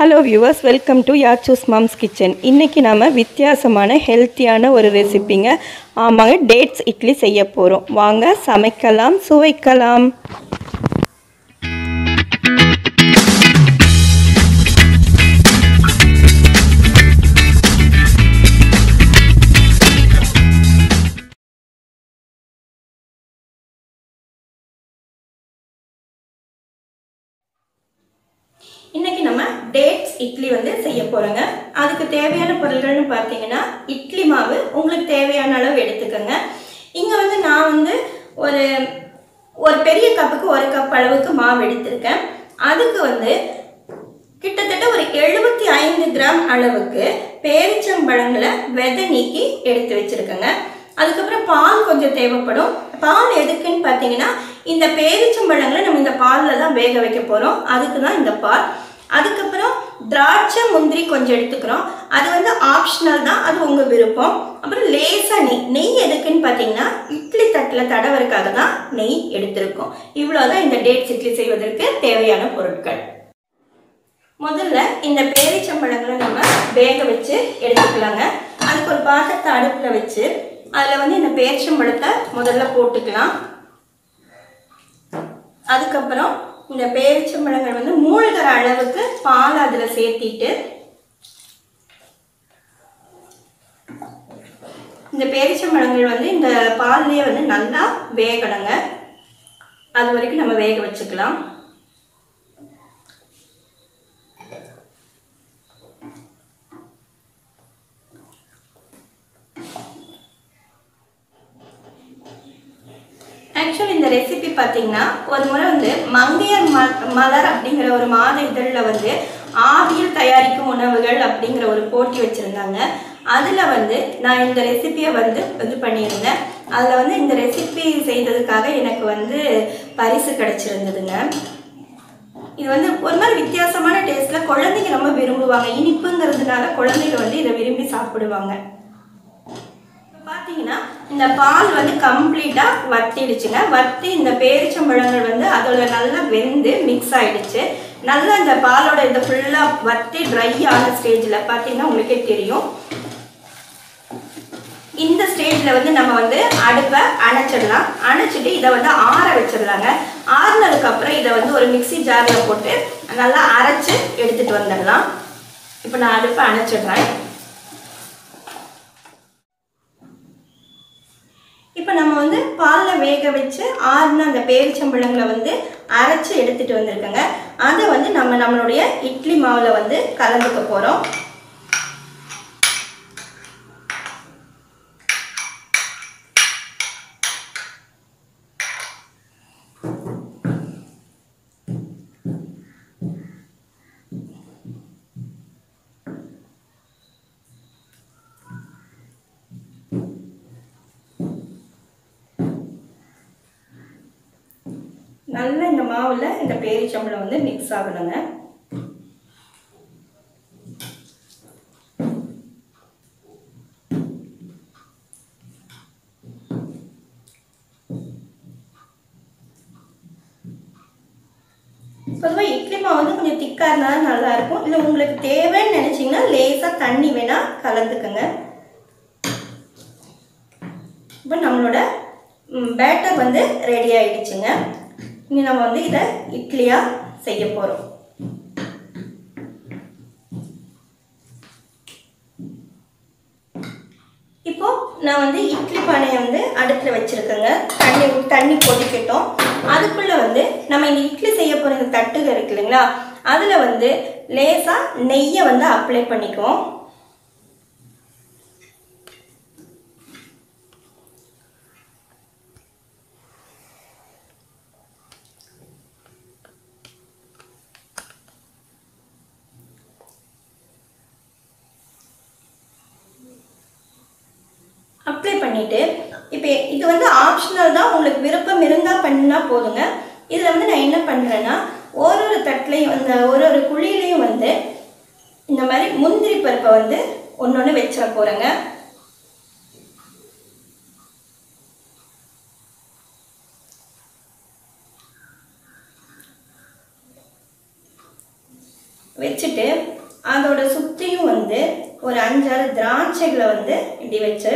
Hello viewers, welcome to Yachu's mom's kitchen. இன்றைக்கி நாம் வித்தியாசமான ஹெல்த்தியான ஒரு ரெசிபிங்க. ஆமாங்க, டேட்ஸ் இட்லி செய்ய போகிறோம். வாங்க சமைக்கலாம், சுவைக்கலாம். இன்னைக்கு நம்ம டேட்ஸ் இட்லி செய்ய போறோங்க. அதுக்கு தேவையான பொருட்கள்னு பார்த்தீங்கன்னா, இட்லி மாவு உங்களுக்கு தேவையான அளவு எடுத்துக்கோங்க. இங்க நான் ஒரு ஒரு பெரிய கப்புக்கு 1 கப் அளவுக்கு மாவு எடுத்திருக்கேன். அதுக்கு கிட்டத்தட்ட ஒரு 75 கிராம் அளவுக்கு பேரிச்சம்பழங்களை விதை நீக்கி எடுத்து வச்சிருக்கேங்க. அதுக்கப்புறம் பால் கொஞ்சம் தேவைப்படும். பால் எதுக்குன்னு பார்த்தீங்கன்னா, இந்த பேரிச்சம்பழங்களை நம்ம இந்த பாலில் தான் வேக வைக்க போகிறோம். அதுக்கு தான் இந்த பால். அதுக்கப்புறம் திராட்சை முந்திரி கொஞ்சம் எடுத்துக்கிறோம். அது ஆப்ஷனல் தான், அது உங்கள் விருப்பம். அப்புறம் லேசாக நெய் எதுக்குன்னு பார்த்தீங்கன்னா, இட்லி தட்டில் தடவறதுக்காக தான் நெய் எடுத்திருக்கோம். இவ்வளோதான் இந்த டேட்ஸ் இட்லி செய்வதற்கு தேவையான பொருட்கள். முதல்ல இந்த பேரிச்சம்பழங்களை நம்ம வேக வச்சு எடுத்துக்கலாங்க. அதுக்கு ஒரு பாத்திரத்தை அடுப்பில் வச்சு அதில் இந்த பேரிச்சம்பழத்தை முதல்ல போட்டுக்கலாம். அதுக்கப்புறம் இந்த பேரிச்சம்பழங்கள் மூழ்கிற அளவுக்கு பால் அதில் சேர்த்திட்டு, இந்த பேரிச்சம்பழங்கள் இந்த பால்லையே நல்லா வேகணுங்க. அது வரைக்கும் நம்ம வேக வச்சுக்கலாம். ஆக்சுவலி இந்த ரெசிபி பார்த்தீங்கன்னா, ஒரு முறை மங்கையர் மலர் அப்படிங்கிற ஒரு மாத இதழில் ஆவியில் தயாரிக்கும் உணவுகள் அப்படிங்கிற ஒரு போட்டி வச்சுருந்தாங்க. அதில் நான் இந்த ரெசிபியை பண்ணியிருந்தேன். அதில் இந்த ரெசிபி செய்ததுக்காக எனக்கு பரிசு கிடச்சிருந்ததுங்க. இது ஒரு மாதிரி வித்தியாசமான டேஸ்ட்டில் குழந்தைங்க ரொம்ப விரும்புவாங்க. இனிப்புங்கிறதுனால குழந்தைங்க இதை விரும்பி சாப்பிடுவாங்க. பார்த்தீங்கன்னா, இந்த பால் கம்ப்ளீட்டா வத்திடுச்சுங்க. வத்தி இந்த பேரிச்சம்பழங்கள் அதோட நல்லா வெந்து மிக்ஸ் ஆயிடுச்சு. நல்லா இந்த பாலோட இந்த ஃபுல்லா வத்தி ட்ரை ஆன ஸ்டேஜ்ல பார்த்தீங்கன்னா உங்களுக்கே தெரியும். இந்த ஸ்டேஜ்ல நம்ம அடுப்பை அணைச்சிடலாம். அணைச்சிட்டு இதை ஆற வச்சிடலாங்க. ஆறுனதுக்கு அப்புறம் இதை ஒரு மிக்சி ஜார்ல போட்டு நல்லா அரைச்சு எடுத்துட்டு வந்துடலாம். இப்போ நான் அடுப்பை அணைச்சிடுறேன். இப்போ நம்ம பாலில் வேக வச்சு ஆறுன அந்த பேரிச்சம்பழங்களை அரைச்சி எடுத்துகிட்டு வந்திருக்கோங்க. அதை நம்மளுடைய இட்லி மாவில் கலந்துக்க போகிறோம். நல்லா இந்த மாவில் இந்த பேரிச்சம்பழம் மிக்ஸ் ஆகணுங்க. பொதுவாக இட்லி மாவு கொஞ்சம் திக்காக இருந்தாலும் நல்லா இருக்கும். இல்லை உங்களுக்கு தேவைன்னு நினைச்சீங்கன்னா லேசாக தண்ணி வேணா கலந்துக்குங்க. இப்போ நம்மளோட பேட்டர் ரெடி ஆயிடுச்சுங்க. இனி நம்ம இதை இட்லியா செய்ய போறோம். இப்போ நான் இட்லி பானையை அடுப்புல வச்சிருக்கேங்க. தண்ணி கொதிக்கட்டும். அதுக்குள்ள நம்ம இந்த இட்லி செய்ய போற இந்த தட்டுகள் இருக்கு இல்லைங்களா, அதுல லேசா நெய்யை அப்ளை பண்ணிக்குவோம். அப்ளை பண்ணிட்டு, இப்போ இது ஆப்ஷனல் தான், உங்களுக்கு விருப்பம் இருந்தால் பண்ணா போதுங்க. இதில் நான் என்ன பண்ணுறேன்னா, ஒரு தட்டுலையும் ஒரு குழியிலையும் இந்த மாதிரி முந்திரி பருப்பை ஒன்று வச்சிட போகிறேங்க. வச்சுட்டு அதோட சுற்றியும் வந்து ஒரு 5-6 திராட்சைகளை வந்து இப்படி வச்சு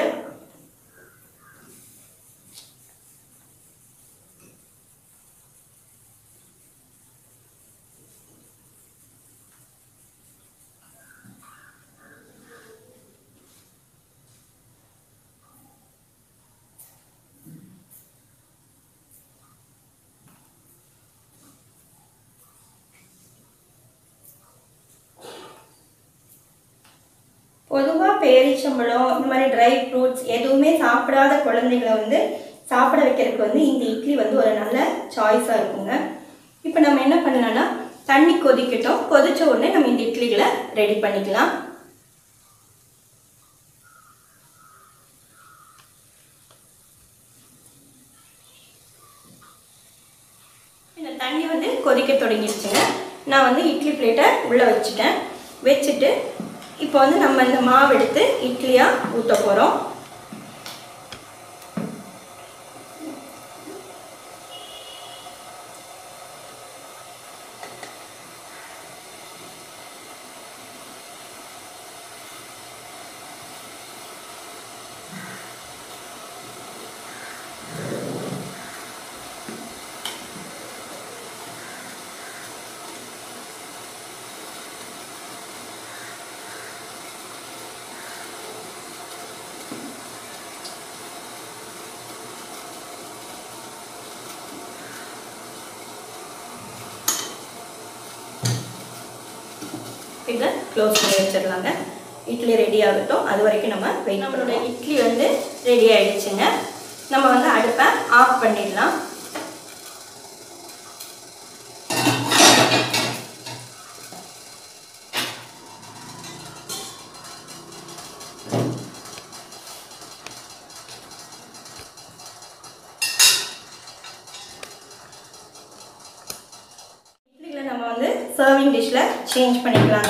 பொதுவாக பேரிச்சம்பழம் இந்த மாதிரி ட்ரை ஃப்ரூட்ஸ் எதுவுமே சாப்பிடாத குழந்தைகளை வந்து சாப்பிட வைக்கிறதுக்கு வந்து இந்த இட்லி வந்து ஒரு நல்ல சாய்ஸாக இருக்குங்க. இப்போ நம்ம என்ன பண்ணலாம்னா தண்ணி கொதிக்கட்டும். கொதிச்ச உடனே நம்ம இந்த இட்லிகளை ரெடி பண்ணிக்கலாம். இந்த தண்ணி வந்து கொதிக்க தொடங்கிடுச்சுங்க. நான் வந்து இட்லி பிளேட்டை உள்ளே வச்சுட்டேன். வச்சுட்டு இப்போ வந்து நம்ம இந்த மாவு எடுத்து இட்லியாக ஊற்ற போகிறோம். இதை க்ளோஸ் பண்ணி வச்சிடலாங்க. இட்லி ரெடி ஆகட்டும். அது வரைக்கும் நம்ம வெயிட். நம்மளோட இட்லி வந்து ரெடி ஆகிடுச்சுங்க. நம்ம வந்து அடுப்பை ஆஃப் பண்ணிடலாம். நம்ம வந்து சர்விங் டிஷ்ல சேஞ்ச் பண்ணிக்கலாங்க.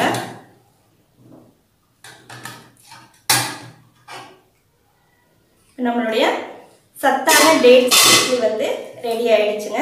நம்மளுடைய சத்தான டேட்ஸ் இட்லி வந்து ரெடி ஆயிடுச்சுங்க.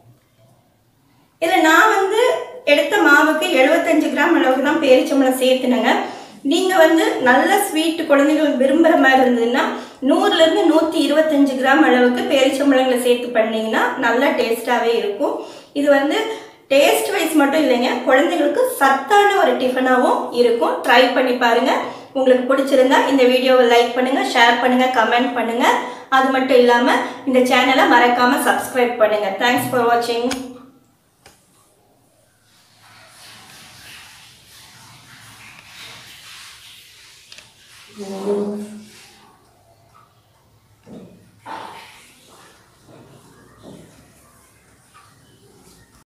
இதில் நான் வந்து எடுத்த மாவுக்கு 75 கிராம் அளவுக்கு தான் பேரிச்சம்பழம் சேர்த்துனேங்க. நீங்கள் வந்து நல்ல ஸ்வீட் குழந்தைகள் விரும்புகிற மாதிரி இருந்ததுன்னா 100லேருந்து 125 கிராம் அளவுக்கு பேரிச்சம்பழங்களை சேர்த்து பண்ணிங்கன்னா நல்லா டேஸ்ட்டாகவே இருக்கும். இது வந்து டேஸ்ட் வைஸ் மட்டும் இல்லைங்க, குழந்தைங்களுக்கு சத்தான ஒரு டிஃபனாகவும் இருக்கும். ட்ரை பண்ணி பாருங்கள். உங்களுக்கு பிடிச்சிருந்தா இந்த வீடியோவை லைக் பண்ணுங்கள், ஷேர் பண்ணுங்கள், கமெண்ட் பண்ணுங்கள். அது மட்டும் இல்லாமல் இந்த சேனலை மறக்காமல் சப்ஸ்கிரைப் பண்ணுங்கள். தேங்க்ஸ் ஃபார் வாட்சிங்.